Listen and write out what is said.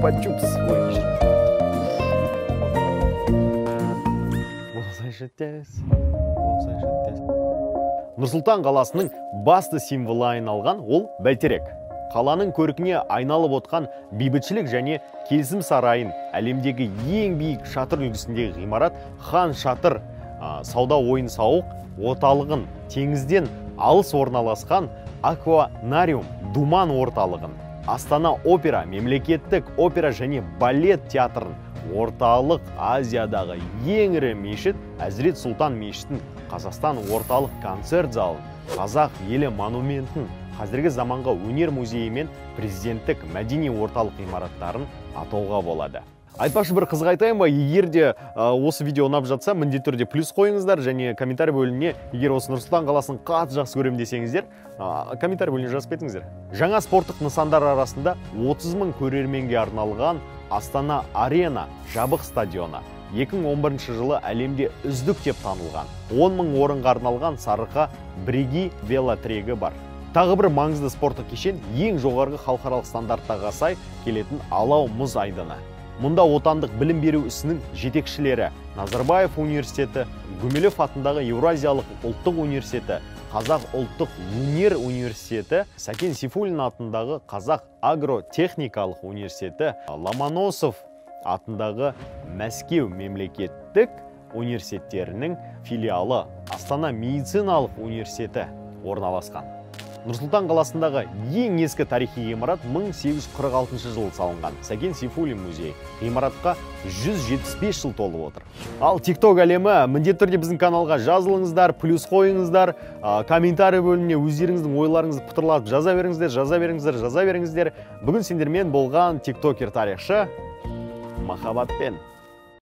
чупа-чупс. Нұр-Сұлтан қаласының басты символы айналған ол бәйтерек. Қаланың көркіне айналып отқан бейбітшілік және келісім сарайын, әлемдегі ең биік шатыр үлгісіндегі ғимарат Хан Шатыр сауда ойын-сауық орталығын, теңізден алыс орналасқан акванариум думан орталығын, Астана опера, мемлекеттік опера және балет театрын, орталық Азиядағы ең ірі мешіт Әзірет Сұлтан мешітін, Қазақстан орталық концерт залын, Қазақ елі монументін, қазіргі заманғы өнер музейі мен президенттік мәдени орталық ғимараттарын атауға болады. Айтпақшы бір қызық айтайын ба, егер де осы видео ұнап жатса, міндетті түрде плюс қойыңыздар және комментарий бөліміне, егер осы Нұр-Сұлтан қаласын қатты жақсы көремін десеңіздер, комментарий бөліміне жазып кетіңіздер. Жаңа спорттық нысандар арасында 30 000 көрерменге арналған Астана Арена жабық стадионы 2011 жылы әлемде үздік деп танылған. 10 000 орынға арналған Сарыарқа бірегей велотрегі бар. Тағы бір маңызды спорттық кешен ең жоғарғы халықаралық стандарттарға сай келетін Алау мұз айдыны. Мұнда отандық білім беру ісінің жетекшілері Назарбаев университеті, Гумилев атындағы Еуразиялық ұлттық университеті, Қазақ ұлттық өнер университеті, Сәкен Сейфуллин атындағы Қазақ агротехникалық университеті, Ломоносов атындағы Мәскеу мемлекеттік университеттерінің филиалы, Астана медициналық университеті орналасқан. Нұр-Сұлтан қаласындағы ең ескі тарихи ғимарат 1846 жылы салынған Сәкен Сейфуллин музейі. Ғимаратқа 175 жыл толып отыр. Ал TikTok әлемі, міндетті түрде біздің каналға жазылыңыздар, плюс қойыңыздар, комментарий бөліміне өздеріңіздің ойларыңызды пытырлатып жаза беріңіздер. Бүгін сендермен болған тиктокер тарихшы Махаббатпен.